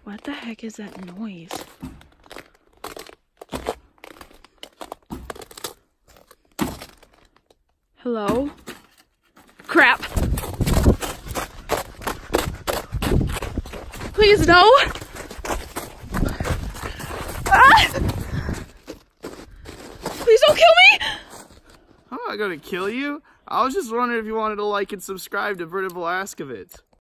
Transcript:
What the heck is that noise? Hello? Crap! Please no! Ah! Please don't kill me! I'm not gonna kill you. I was just wondering if you wanted to like and subscribe to Britta Velasquez.